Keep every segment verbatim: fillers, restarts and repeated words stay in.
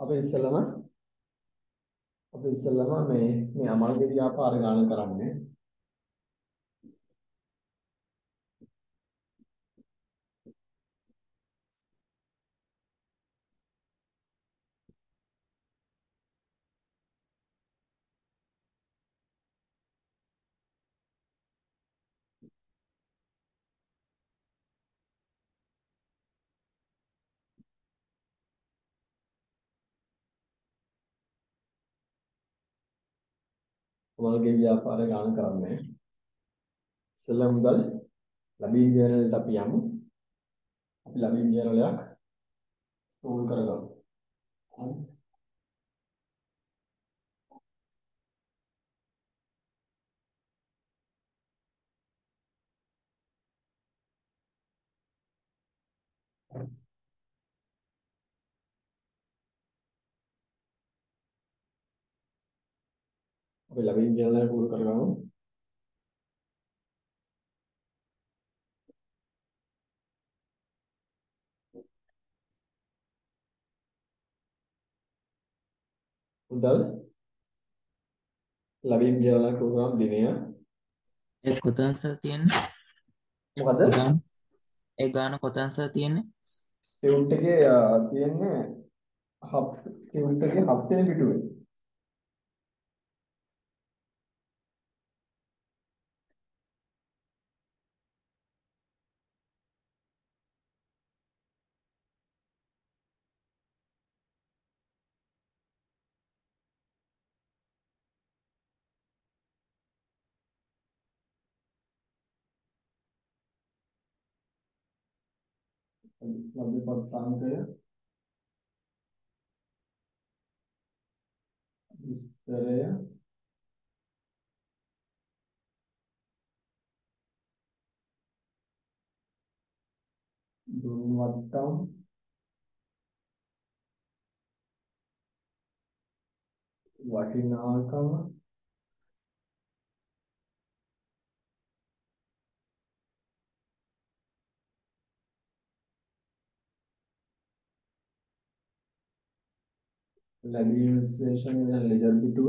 අපි ඉස්සෙල්ලම අපි ඉස්සෙල්ලම මේ මේ අමල්ගේ ව්‍යාපාර ගාන කරන්නේ. අමල්ගේ ව්‍යාපාර ගාන කරන්නේ. ඉස්සෙල්ලා මුදල් ලැබීම් දියරලට අපි යමු. අපි ලැබීම් දියරලයක් ඕල් කරගමු. හරි. අපි ලැබීම් දියරලයක් ඕල් කරගමු. මුදල් ලැබීම් දියරලයක් ඕල් කරගමු දිනය. ඒ කොතනද සර් තියෙන්නේ? මොකද? ඒ ගාන ඒ ගාන කොතනද සර් තියෙන්නේ? ටියුට් එකේ අ, තියෙන්නේ හප් ටියුට් එකේ හප් වෙනි පිටුවේ. ලබන පත්තාංකය විස්තරය දුන්වත්තම් වටිනාකම ලැබීම් විශ්ලේෂණය දැන් ලෙජර් පිටුව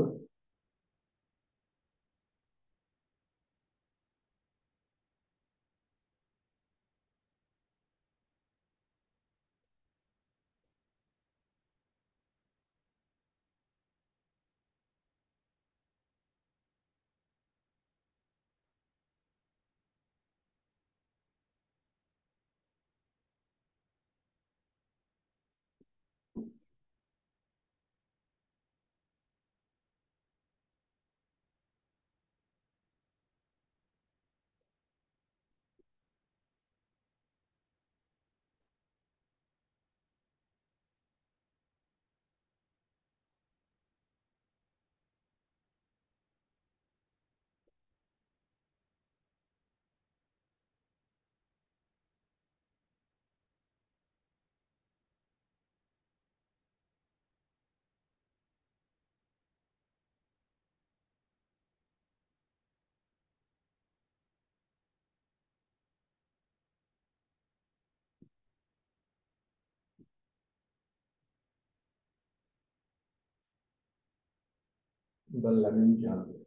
මුදල් ලැබීම් කියන්නේ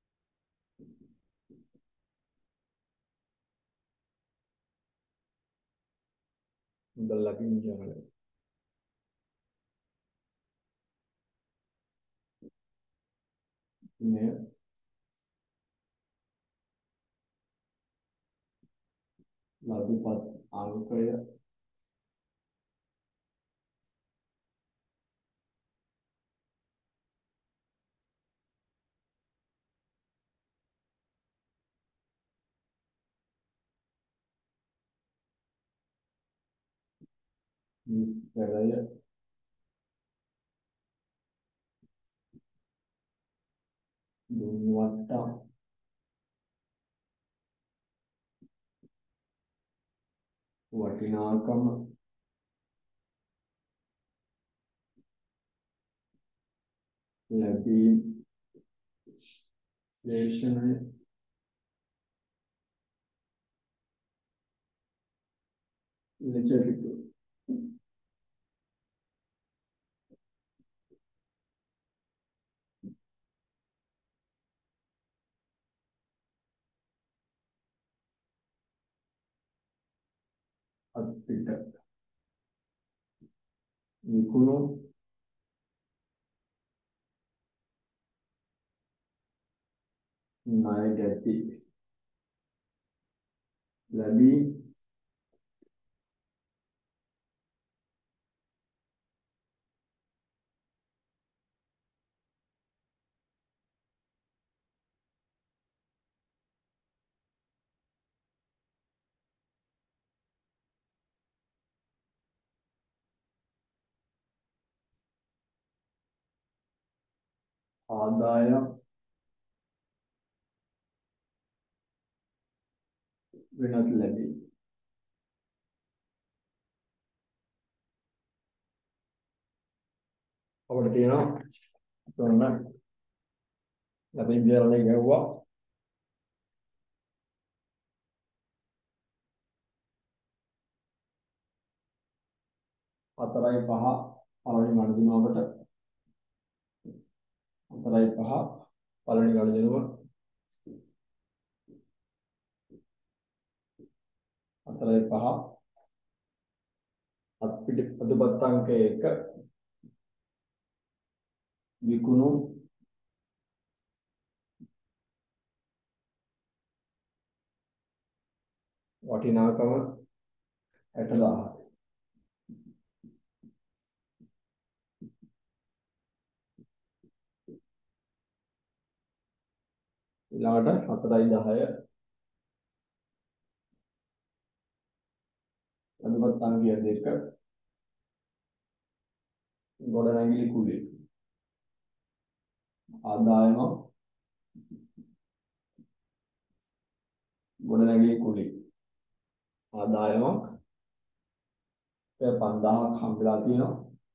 මුදල් ලැබීම් කියන්නේ මේ ලබපත් අංකය විස්තරය දුන්වත්තම් වටිනාකම ලැබීම් විශ්ලේෂණය ලෙජර් පිටුව අපිට විකුණු ණය ගැති ලැබී ආදායම් වෙනත් ලැබේ. අපිට තියෙනවා තොරණ ලැබෙන දේවල් ගැහුවා හතරයි පහ පළවෙනි ගණන් දෙනවා අපට හතරයි පහ පළවෙනි ගණන් දෙනවා හතරයි පහ අපිට අදුපත් අංක එක විකුණු වටිනාකම හැට දාහක් ඊළඟට හතරයි දහය අදුපත් අංකය දෙක ගොඩනැගිලි කුලිය ආදායම ගොඩනැගිලි කුලිය ආදායමක් පන්දාහක් හම්බෙලා තියෙනවා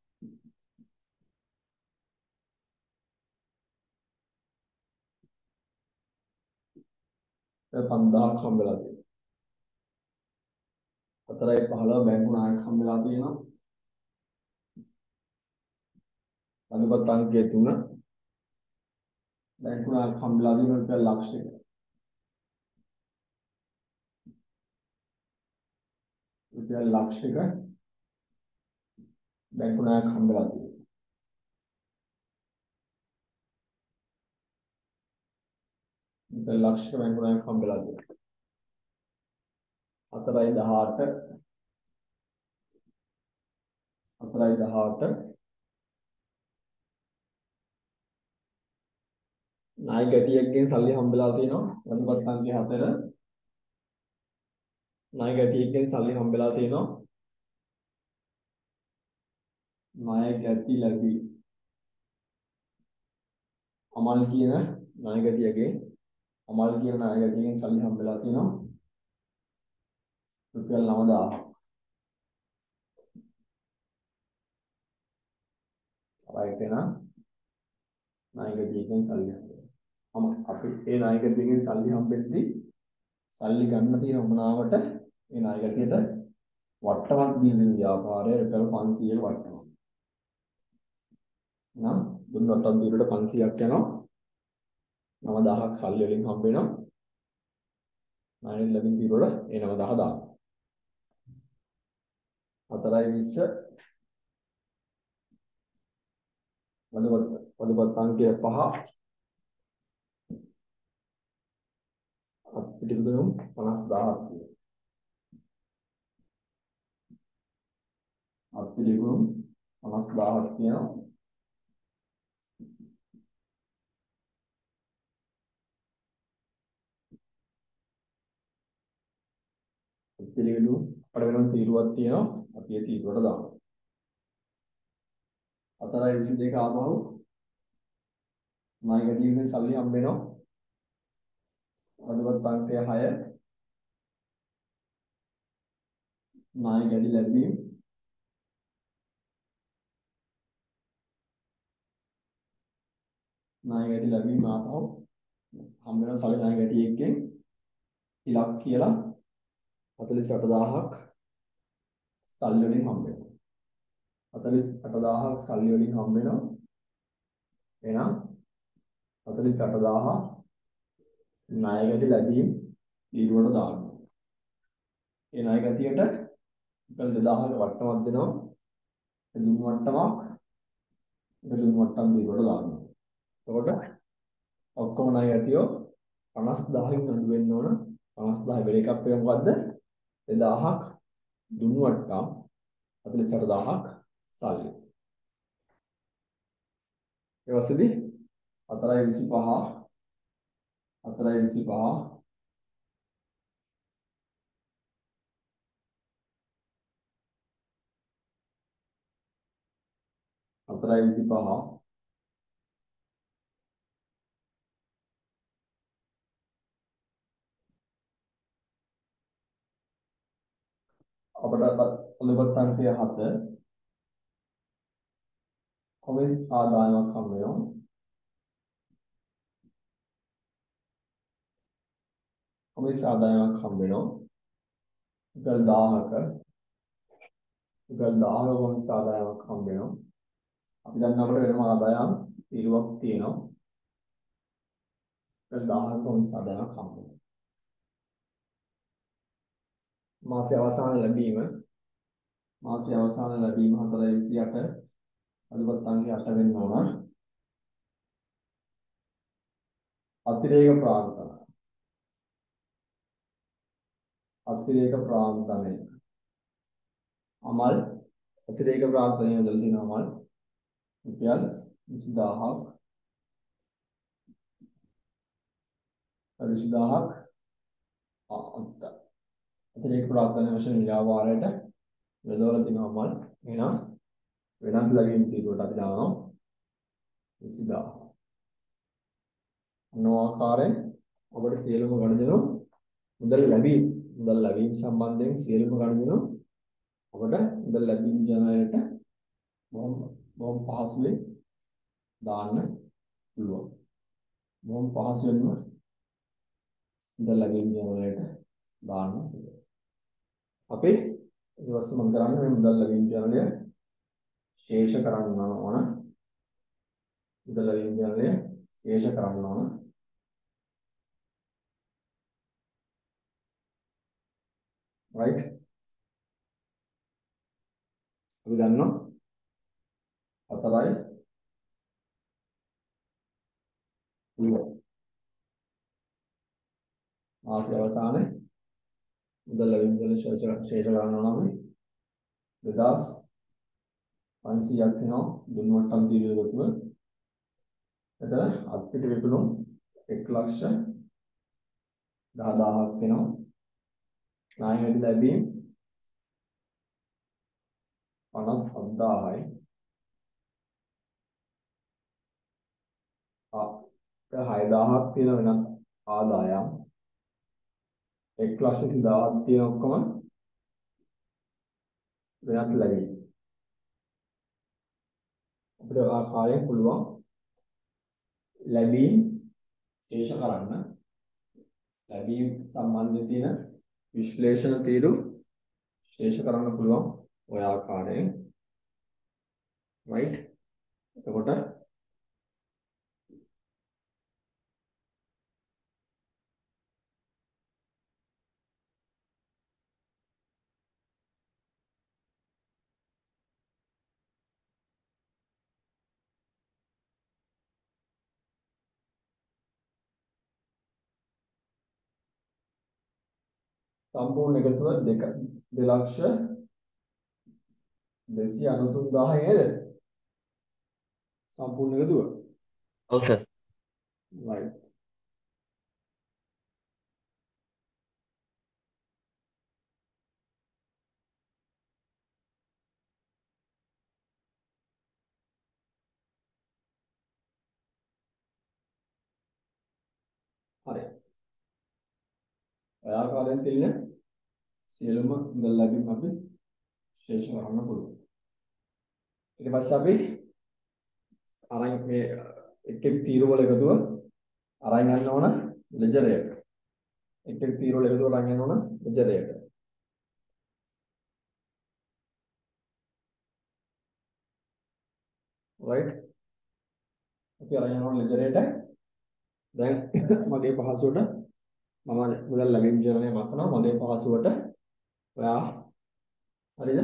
පන්දාහක් හම්බෙලා තියෙනවා හතරයි පහළව බැංකු ණයක් හම්බෙලා තියෙනවා අනුපත් අංකය තුන බැංකු ණයක් හම්බෙලා තියෙනවා රුපියල් ලක්ෂයක රුපියල් ලක්ෂයක බැංකු ණයක් හම්බෙලා තියෙනවා රුපියල් ලක්ෂයක බැංකු ණයක් හම්බෙලා තියෙනවා හතරයි දහඅට හතරයි දහඅට ණය ගැටියෙක්ගෙන් සල්ලි හම්බෙලා තියෙනවා අනුපත් අංකය හතර ණය ගැටියෙක්ගෙන් සල්ලි හම්බෙලා තියෙනවා ණය ගැටි ලැබී අමල් කියන ණය ගැටියකින් අමල් කියන ණය ගැටියකින් සල්ලි හම්බෙලා තියෙනවා රුපියල් නවදාහක් right එහෙනම් ණය ගැටියකින් සල්ලි හම්බෙනවා අපි ඒ ණය ගැටියකින් සල්ලි හම්බෙද්දී සල්ලි ගන්න තියෙන උමනාවට මේ ණය ගැටියට වට්ටමක් දීලා ව්‍යාපාරය රුපියල් පන්සීයක වට්ටමක් නම් දුන්න වට්ටම් දීලට පන්සීයක් යනවා නවදාහක් සල්ලි වලින් හම්බ වෙනවා ණය ලැබෙන දීවල ඒ නවදාහ දානවා හතරයි විස්ස වදපත් වදපත් අංකය පහ පිටිපිටුම් පනස් දාහක් තියෙනවා පිටිපිටුම් පනස් දාහක් තියෙනවා පිටිපිටුම් අපිට වෙන තීරුවක් තියෙනවා අපි ඒ තීරුවට දානවා හතරයි විස්ස දෙක ආපහු ණය ගැටියෙන් සල්ලි හම්බ වෙනවා අදුවත් අංකය හය ණය ගැටි ලැබීම ණය ගැටි ලැබීම ආපහු හම්බ වෙන සල්ලි ණය ගැටියෙක්ගෙන් ඉලක්ක කියලා හතළිස් අට දාහක් සල්ලි වලින් හම්බ වෙනවා හතළිස් අට දාහක් සල්ලි වලින් හම්බ වෙනවා එහෙනම් හතළිස් අට දාහක් ණය ගැටි ලැබීම ඊළඟට දානවා. ඒ ණය ගැටියට රුපියල් දෙදාහක වට්ටමක් දෙනවා. දුම් වට්ටමක් දුම් වට්ටම් දීවට දානවා. එතකොට ඔක්කොම ණය ගැටියෝ පනස් දහකින් අඩු වෙන්න ඕන. පනස් දහ වෙල එකක් එක මොකද්ද? දෙදාහක් දුම් වට්ටම් හතළිස් අට දහසක් සල්ලි. ඊට පස්සේදී හතරයි විසිපහ හතරයි විසිපහ හතරයි විසිපහ අපට අලුත් අංකය හත කොමිස් ආදායමක් හම්බ වෙනවා. කොමිස් ආදායමක් හම්බ වෙනවා. රුපියල් දහයක රුපියල් දහයක කොමිස් ආදායමක් හම්බ වෙනවා. අපි දන්නවා අපිට වෙනම ආදායම් තීරුවක් තියෙනවා. රුපියල් දහයක කොමිස් ආදායමක් හම්බ වෙනවා. මාසයේ අවසාන ලැබීම මාසයේ අවසාන ලැබීම හතරයි විසි අට අලුත් අංකය අට වෙන්න ඕන. අතිරේක ප්‍රාන්තන අතිරේක ප්‍රාන්තනය අමල් අතිරේක ප්‍රාන්තනය යොදලා තියෙනවා. අමල් රුපියල් විසි දහසක් විසි දහසක් අතිරේක ප්‍රාන්තනය වශයෙන් ව්‍යාපාරයට යොදවලා තියෙනවා. අමල් එහෙනම් වෙනත් ලැබීම් තීරුවට අපි දානවා විසි දහසක්. අනෝආකාරයෙන් ඔබට සියලුම ගණදෙනු මුදල් ලැබීම් මුදල් ලැබීම් සම්බන්ධයෙන් සියලුම ගණදෙනු ඔබට මුදල් ලැබීම් ජනරේට බොහොම බොහොම පහසුවෙන් දාන්න පුළුවන්. බොහොම පහසුවෙන්ම මුදල් ලැබීම් ජනරේට දාන්න පුළුවන්. අපි ඊවස්ස මම කරන්නේ මේ මුදල් ලැබීම් ජනරය ශේෂ කරන්න ඕන. මුදල් ලැබීම් ජනරය ශේෂ කරන්න ඕන. right අපි දන්නවා හතරයි පුළුවන්. මාසයේ අවසානයේ මුදල් ලැබීම් වල ශේෂ ශේෂ ගන්න නම් දෙදාස් පන්සීයක් වෙනවා. දුම් වට්ටම් තීරුව ගොතුව එතන අත්පිට විකුණුම් එක් ලක්ෂ දහදාහක් වෙනවා. ණය වැඩි ලැබීම් පනස් හත්දාහයි. ආ හයදාහක් තියෙන වෙනත් ආදායම් එක් ලක්ෂ තිදාහක් තියෙන ඔක්කොම වෙනත් ලැබීම්. අපිට ආකාරයෙන් පුළුවන් ලැබීම් ශේෂ කරන්න. ලැබීම් සම්බන්ධයෙන් තියෙන විශ්ලේෂණ තීරු ශේෂ කරන්න පුළුවන් ඔය ආකාරයෙන්. right එතකොට සම්පූර්ණ එකතුව දෙක දෙලක්ෂ දෙසිය අනූතුන් දාහයි නේද? සම්පූර්ණ එකතුව. ඔව් සර්. right හරි. ඔය ආකාරයෙන් තියෙන සියලුම මුදල් ලැබීම් අපි ශේෂ කරන්න පුළුවන්. ඊට පස්සේ අපි අරන් මේ එක් එක් තීරු වල එකතුව අරන් යන්න ඕන ලෙජරයට. එක් එක් තීරු වල එකතුව අරන් යන්න ඕන ලෙජරයට. right අපි අරන් යන්න ඕන ලෙජරයට. දැන් මගේ පහසුවට මම මුදල් ලැබීම් ජීවනයේ මතනවා. මගේ පහසුවට ඔයා හරිද?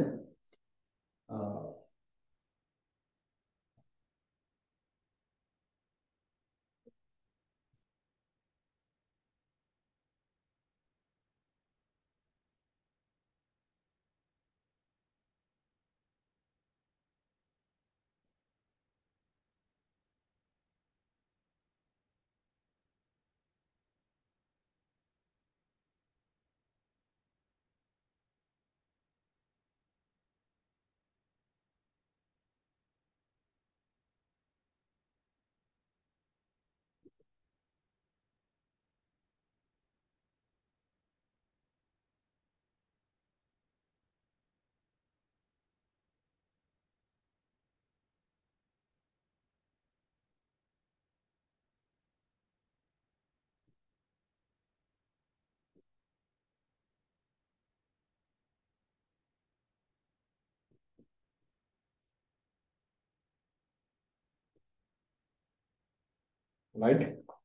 right.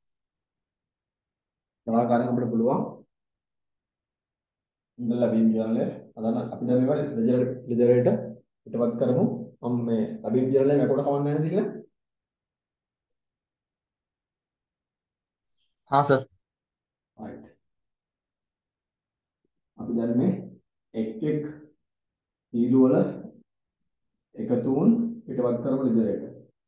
කලාකාරයන් අපිට පුළුවන් ඉඳලා ලැබීම් ජර්නලය අදන්න අපි දැන් මේවා ලිදරේට පිටපත් කරමු. මම මේ ලැබීම් ජර්නලය මැකුවට කවන්න නැති කියලා. हाँ सर। right. අපි දැන් මේ එක් එක් තීරු වල එකතුන් පිටපත් කරමු ලිදරේට.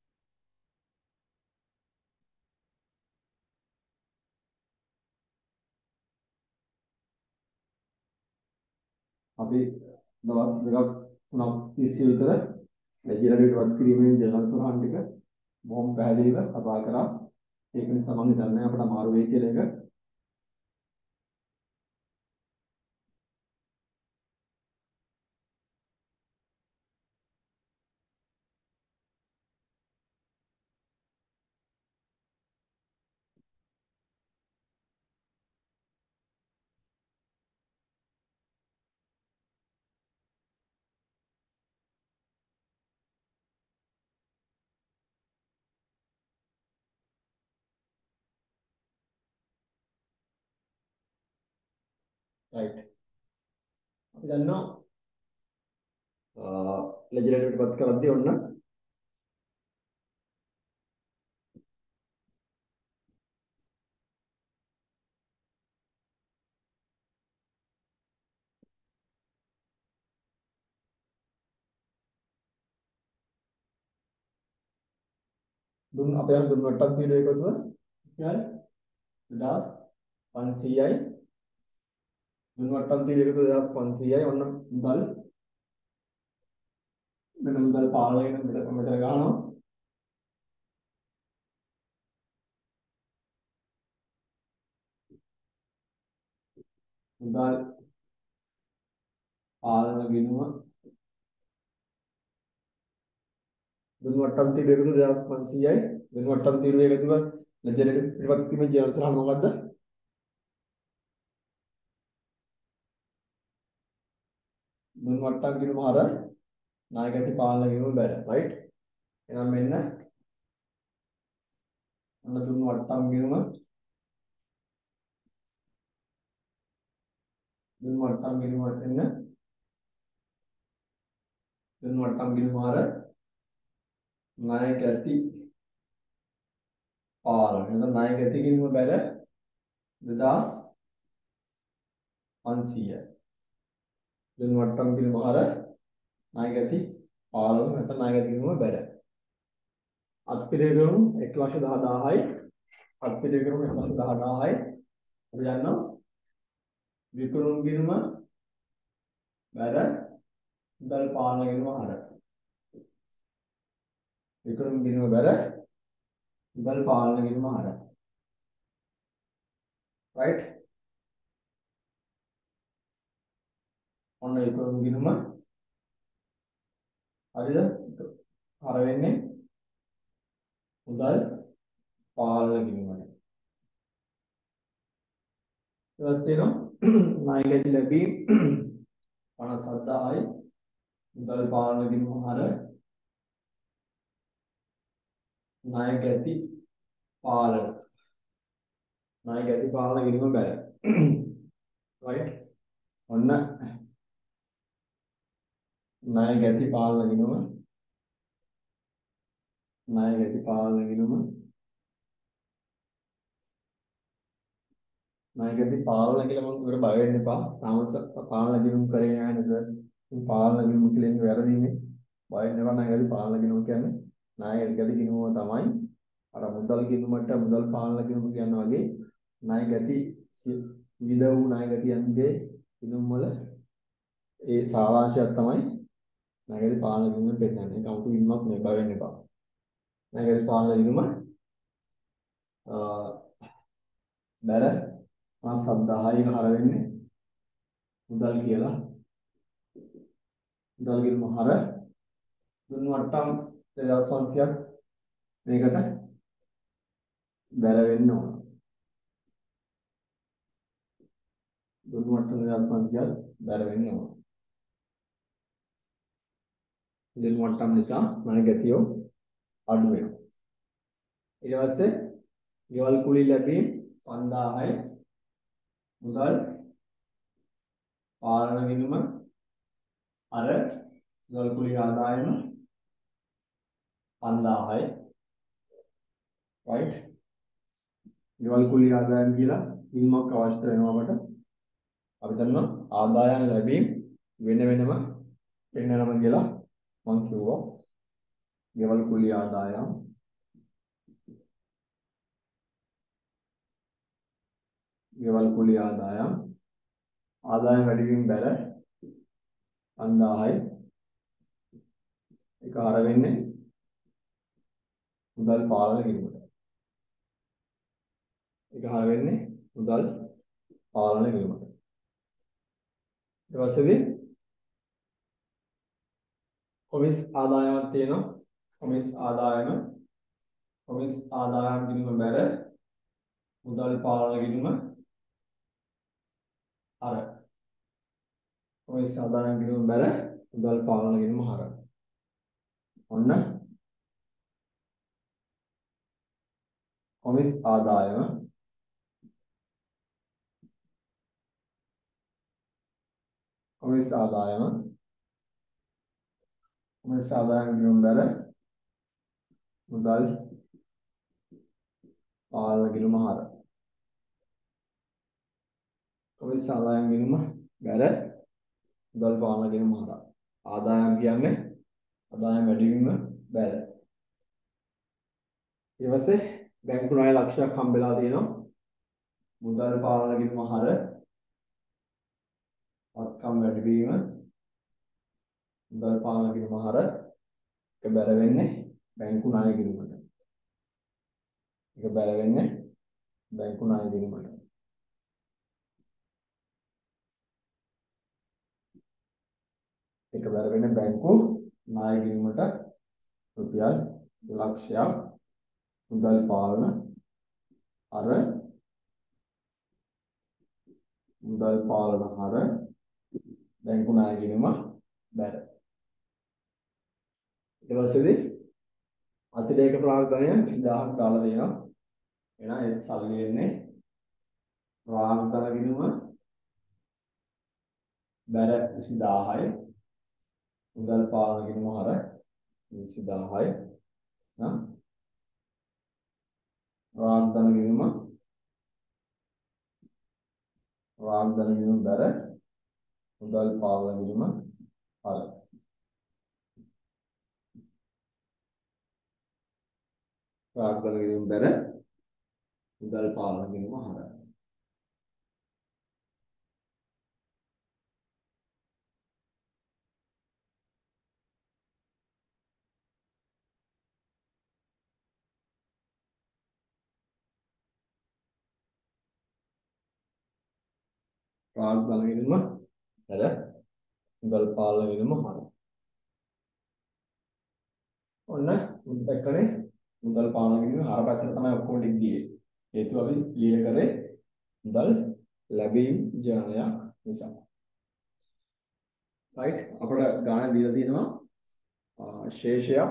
අපි දවස් දෙකක් තුනක් තිස්සේ විතර ලැජරට පිටපත් කිරීමේ ජර්නල් සහන් ටික බොහොම පැහැදිලිව කතා කරා. ඒක නිසා මම හිතන්නේ අපිට අමාරු වෙයි කියලා එක. right. අපි දන්නවා ලැජරට පිටපත් කරද්දී ඔන්න දුන්න අපේ යන දුන්න වට්ටක් තීරු එකතුව කියන්නේ දෙදාස් පන්සීයයි දුන්න වට්ටක් තීරු එකතුව දෙදාස් පන්සීයයි ඔන්න මුදල් මෙන්න මුදල් පාලනය මෙතන මෙතන ගන්නවා. මුදල් පාලන ගිණුම දුන්න වට්ටක් තීරු එකතුව දෙදාස් පන්සීයයි දුන්න වට්ටක් තීරු එකතුව ලැජරට පිටපත් කිරීමේ ජර්නල් සහන් මොකද්ද? දුන්න වට්ටක් ගිණුම හර නායකත්ව පාලන ගිණුම බැල right. එහෙනම් මෙන්න අන්න දුන්න වට්ටම් ගිණුම දුන්න වට්ටම් ගිණුම එන්න දුන්න වට්ටම් ගිණුම හර නායකත්ව පාලන එහෙනම් නායකත්ව ගිණුම බැල දෙදාස් පන්සීයයි දුන්න වට්ටම් ගිණුම හර නායකත්ව පාලන නැත්නම් නායකත්ව ගිණුම බැල අත්පිරිකරුණු එක ලක්ෂ දහ දාහයි අත්පිරිකරුණු එක ලක්ෂ දහ දාහයි අපි දන්නවා විකුණුම් ගිණුම බැල මුදල් පාලන ගිණුම හර විකුණුම් ගිණුම බැල මුදල් පාලන ගිණුම හර right. ඔන්න විකුණුම් ගිණුම හරිද හර වෙන්නේ මුදල් පාලන ගිණුමට. ඊට පස්සේ නායකත්ව ලැබීම් පනස් හදායි මුදල් පාලන ගිණුම හර නායකත්ව පාලන නායකත්ව පාලන ගිණුම බැල right. ඔන්න ණය ගැති පාලන ගිණුම ණය ගැති පාලන ගිණුම ණය ගැති පාලන කියලා මම උඩ බය වෙන්න එපා. තාම පාලන ගිණුම් කරේ නැහැ නේද සර්? මේ පාලන ගිණුම කියලා ඉන්නේ වැරදිනේ. බය වෙන්න එපා. ණය ගැති පාලන ගිණුම කියන්නේ ණය ගැති ගිණුම තමයි අර මුදල් ගිණුමට මුදල් පාලන ගිණුම කියනවා වගේ ණය ගැති විවිධ වූ ණය ගැතියන්ගේ ගිණුම් වල ඒ සාරාංශයක් තමයි ණය ගැති පාලන ගිණුම පෙන්නන්නේ. ඒක 아무තු ගිණුමක් නෙවෙයි බය වෙන්න එපා. ණය ගැති පාලන ගිණුම බැල මාස සද්දාහයි හර වෙන්නේ මුදල් කියලා. මුදල් ගිණුම හර දුන් වට්ටම් දෙදාස් පන්සියයක් මේකට බැල වෙන්න ඕන. දුන් වට්ටම් දෙදාස් පන්සියයක් බැල වෙන්න ඕන. දුන් වට්ටම් නිසා ණය ගැතියෝ අඩු වෙනවා. ඊට පස්සේ ගෙවල් කුලී ලැබීම් පන්දාහයි මුදල් පාලන ගිණුම අර මුදල් කුලී ආදායම පන්දාහයි right ගෙවල් කුලී ආදායම කියලා ගිණුමක් අවශ්‍ය වෙනවා අපට. අපි දන්නවා ආදායම් ලැබීම් වෙන වෙනම පෙන්වනම කියලා මම කිව්වා. ගෙවල් කුලී ආදායම් ගෙවල් කුලී ආදායම් ආදායම් වැඩිවීම බැල පන්දාහයි ඒක හර වෙන්නේ මුදල් පාලන ගිණුමට. ඒක හර වෙන්නේ මුදල් පාලන ගිණුමට. ඊට පස්සේ කොමිස් ආදායමක් තියෙනවා. කොමිස් ආදායම කොමිස් ආදායම් ගිණුම බැල මුදල් පාලන ගිණුම හර. කොමිස් ආදායම් ගිණුම බැල මුදල් පාලන ගිණුම හර. ඔන්න කොමිස් ආදායම කොමිස් ආදායම කොමිස් ආදායම් ගිණුම බැල මුදල් පාලන ගිණුම හර. කොමිස් ආදායම් ගිණුම බැල මුදල් පාලන ගිණුම හර. ආදායම් කියන්නේ ආදායම් වැඩිවීම බැල. ඊට පස්සේ බැංකු ණය ලක්ෂයක් හම්බෙලා තියෙනවා. මුදල් පාලන ගිණුම හර වත්කම් වැඩිවීම මුදල් පාලන ගිණුම හර එක බැල වෙන්නේ බැංකු ණය ගිණුමට. එක බැල වෙන්නේ බැංකු ණය ගිණුමට. එක බැල වෙන්නේ බැංකු ණය ගිණුමට රුපියල් ලක්ෂයක් මුදල් පාලන අර මුදල් පාලන හර බැංකු ණය ගිණුම බැල. ඊට පස්සේදී අතිරේක ප්‍රාග්ධනය විසිදාහක් දාලා දෙනවා. එහෙනම් ඒ සල්ලි වෙන්නේ ප්‍රාග්ධන ගිණුම බැල විසිදාහයි මුදල් පාලන ගිණුම හර විසිදාහයි නම් ප්‍රාග්ධන ගිණුම ප්‍රාග්ධන ගිණුම බැල මුදල් පාලන ගිණුම හර. ප්‍රාග්ධන ගිණුම බැල මුදල් පාලන ගිණුම හර. ප්‍රාග්ධන ගිණුම බැල මුදල් පාලන ගිණුම හර. ඔන්න මුදල්කනේ මුදල් පාලන ගිණුම හර පැත්තට තමයි ඔක්කොම ටික ගියේ. හේතුව අපි ලියන කරේ මුදල් ලැබීම් ජනනයක් නිසා. right අපිට ගාණ දීලා තියෙනවා ශේෂයක්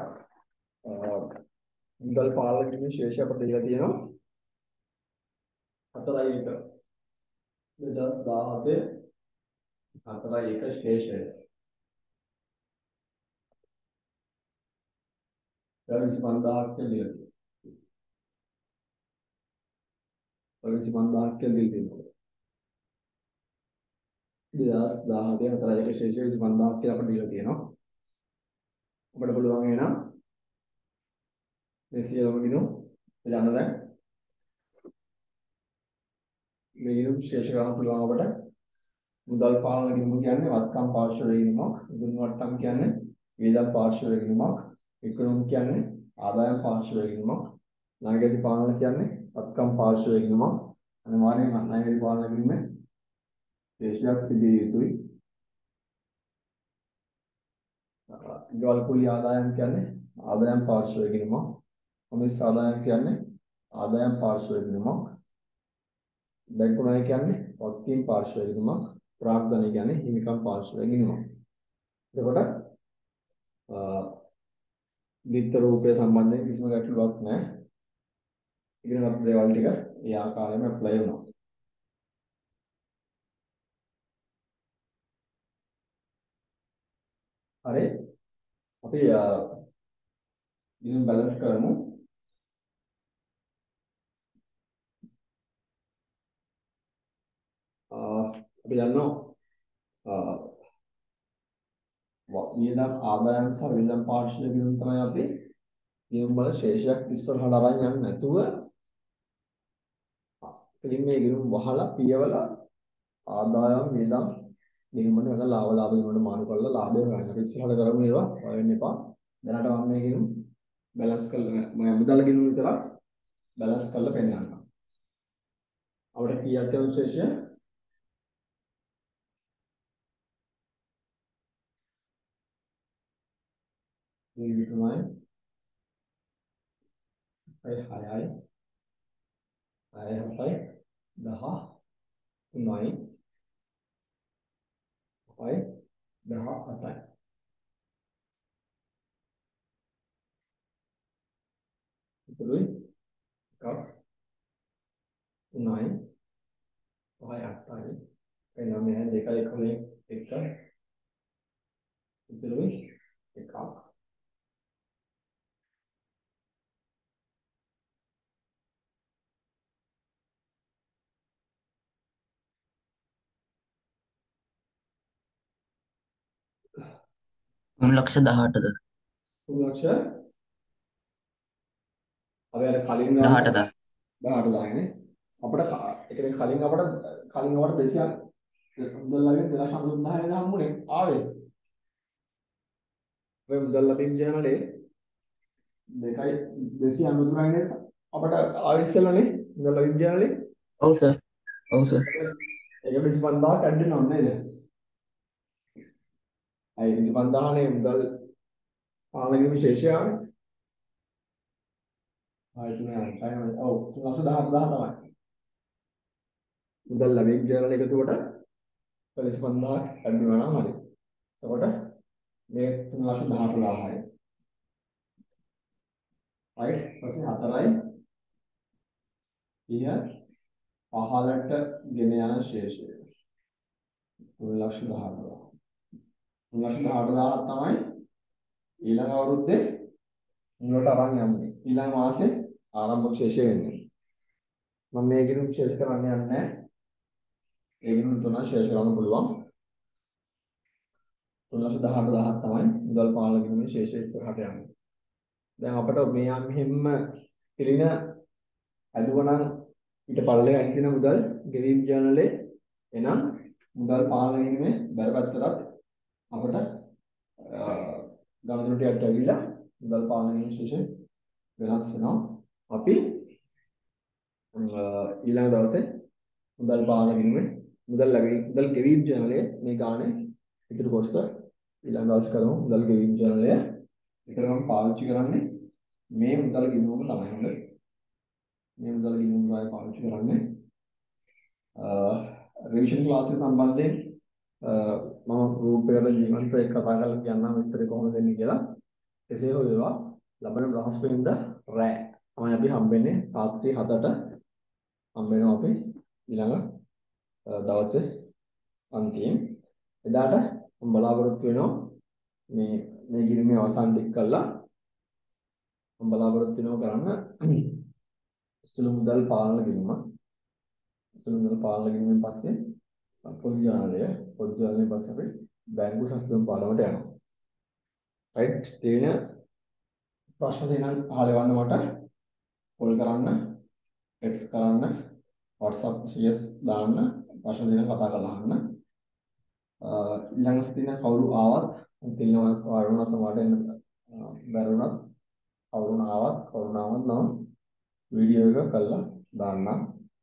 මුදල් පාලන ගිණුමේ ශේෂය අපිට දීලා තියෙනවා හතරයි එක. දෙදාස් දාහතේ හතරයි එක ශේෂය. විසි පන්දාහක් කියලා දීලා තියෙනවා. විසි පන්දාහක් කියලා දීලා තියෙනවා. දෙදාස් දහහතේ හතරයි ශේෂය විසි පන්දාහක් කියලා අපිට දීලා තියෙනවා. අපිට පුළුවන් එනම් මේ සියලුම ගිණුම් යන දැන් මේ ගිණුම් ශේෂ ගන්න පුළුවන් අපිට. මුදල් පාලන ගිණුම කියන්නේ වත්කම් පාර්ශ්ව ගිණුමක්. මුදල් වට්ටම් කියන්නේ වේදම් පාර්ශ්ව ගිණුමක්. ඉක්කොනොම් කියන්නේ ආදායම් පාර්ශ්ව ගිණුමක්. ණයගැති පාලන කියන්නේ වත්කම් පාර්ශ්ව ගිණුමක්. අනිවාර්යයෙන්ම ණයගැති පාලන ගිණුමේ ශේෂයක් තිබිය යුතුයි. ගෙවල් කුලී ආදායම් කියන්නේ ආදායම් පාර්ශ්ව ගිණුමක්. කොමිස් ආදායම් කියන්නේ ආදායම් පාර්ශ්ව ගිණුමක්. බැංකු ණය කියන්නේ වත්කම් පාර්ශ්ව ගිණුමක්. ප්‍රාග්ධනය කියන්නේ හිමිකම් පාර්ශ්ව ගිණුමක්. එතකොට විත්ත රූපය සම්බන්ධයෙන් කිසිම ගැටලුවක් නැහැ. ඉගෙන ගන්න දේවල් ටික ඒ ආකාරයෙන්ම ඇප්ලයි වෙනවා. හරි. අපි ගිණුම් බැලන්ස් කරමු. අපි දන්නවා වියදම් ආදායම් සහ වියදම් පාර්ශ්ව ගිණුම් තමයි අපි ගිණුම් වල ශේෂයක් ඉස්සරහට අරන් යන්නේ නැතුව ඉතින් මේ ගිණුම් වහලා පියවලා ආදායම් වියදම් ගිණුම් වල ලාභ ලාභ ගිණුම් මාරු කරලා ලාභය හොයන්න. අපි ඉස්සරහට කරමු ඒවා හොයන්න එපා. දැනට මම මේ ගිණුම් බැලන්ස් කරලා මම මුදල් ගිණුම් විතරක් බැලන්ස් කරලා පෙන්නන්නම්. අපිට කීයක් යන ශේෂය මේ විතරයි. හය හයයි හය හතයි දහ තුනයි හය දහ හතයි. ඉතුරුයි එකක් තුනයි හය අටයි එනම් මේ දෙකයි එකනේ එක ඉතුරුයි එකක් තුන් ලක්ෂ දහඅටද තුන් ලක්ෂ අපි අර කලින් දහඅටද දහඅට දාන්නේ අපිට ඒ කියන්නේ කලින් අපිට කලින් අපිට දෙසියක් මුදල් ලැබෙන දෙලක්ෂ අනූදහය වෙන හම්බුනේ ආවේ ඔය මුදල් ලැබීම් ජර්නලේ දෙකයි දෙසිය අනූදහය නේ අපිට ආවේ ඉස්සෙල්ලානේ මුදල් ලැබීම් ජර්නලේ ඔව් සර් ඔව් සර් ඒක විසි පන්දාහක් ඇඩ් වෙනව නේද? අය විසි පන්දාහ නේ මුදල් පාලන ගිණුම් ශේෂය ආවේ. ආයි තුනේ අය ඔව් තුන් ලක්ෂ දහ හදාහ තමයි. මුදල් ලැබීම් ජර්නල් එකතුවට විසි පන්දාහක් ඇඩ් වෙනවා නම් හරි. එතකොට මේ තුන් ලක්ෂ දහ හදාහයි. right ඊපස්සේ හතරයි ඉහ පහළට ගෙන යන ශේෂය තුන් ලක්ෂ දහ හදාහ. තුන් ලක්ෂ දහ හදාහ තමයි ඊළඟ අවුරුද්දේ මුලට අරන් යන්නේ. ඊළඟ මාසේ ආරම්භක ශේෂය වෙන්නේ. මම මේ ගිණුම් ශේෂ කරන්න යන්නේ නැහැ. ඒ ගිණුම් තුන ශේෂ කරන්න පුළුවන්. තුන් ලක්ෂ දහ හදාහ තමයි මුදල් පාලන ගිණුමේ ශේෂය ඉස්සරහට යන්නේ. දැන් අපිට මේ යම් හැම පිළින අදුවනම් ඊට පල්ලෙහා හිටින මුදල් ගෙවීම් ජර්නලේ එනම් මුදල් පාලන ගිණුමේ බරපතලත් අපිට ගණන් ටිකක් ඇවිල්ලා මුදල් පාලන ගිණුම් ශේෂය වෙනස් වෙනවා. අපි ඊළඟ දවසේ මුදල් පාලන ගිණුමේ මුදල් ලැබී මුදල් ගෙවීම් ජර්නලයේ මේ ගානේ ඉතුරු කොටස ඊළඟ දවසේ කරමු. මුදල් ගෙවීම් ජර්නලය විතරම පාවිච්චි කරන්නේ මේ මුදල් ගිණුම තමයි හොඳ. මේ මුදල් ගිණුම තමයි පාවිච්චි කරන්නේ. රිවිෂන් ක්ලාස් එක සම්බන්ධයෙන් මම ගෲප් එකට ජීවන්ස එක්ක කතා කරලා කියන්නම් විස්තර කොහොමද දෙන්නේ කියලා. එසේ හෝ වේවා ලබන බ්‍රහස්පතින්දා රෑ තමයි අපි හම්බෙන්නේ රාත්‍රී හතට හම්බ වෙනවා අපි ඊළඟ දවසේ අන්තිම එදාට මම බලාපොරොත්තු වෙනවා මේ මේ ගිණුමේ අවසන් ටික කළා මම බලාපොරොත්තු වෙනවා කරන්න සුළු මුදල් පාලන ගිණුම. සුළු මුදල් පාලන ගිණුමෙන් පස්සේ පොදු ජාලය පොදු ජාලයෙන් පස්සේ අපි බැංකු සස්තුම් පාලනයට යනවා. රයිට්. තේන ප්‍රශ්න දෙනම් අහලා වන්න මට කෝල් කරන්න, ටෙක්ස්ට් කරන්න, WhatsApp ස් දාන්න, ප්‍රශ්න දෙනම් කතා කරලා අහන්න. ඊළඟ සතියේ කවුරු ආවත් තිල්නවස් වරුණ සමහරට එන්න බැරුණත් කවුරුන් ආවත් කවුරුන් ආවත් නම් වීඩියෝ එක කරලා දාන්න.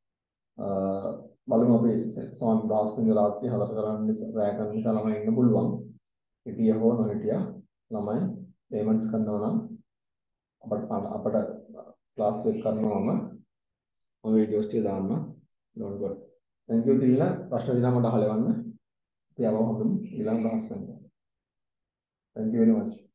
බලමු අපි සමහර දවස් තුන රාත්‍රී හතර කරන්න රැය කරන්න නිසා ළමයි ඉන්න පුළුවන්. හිටිය හෝ නොහිටියා ළමයි පේමන්ට්ස් කරනවා නම් අපට අපට ක්ලාස් එක කරනවම මම වීඩියෝස් ටික දාන්න. don't worry. thank you තිල්න ප්‍රශ්න දිනා මට අහලවන්න. අපි ආවම හම්බෙමු ඊළඟ ක්ලාස් එකේ. thank you very much.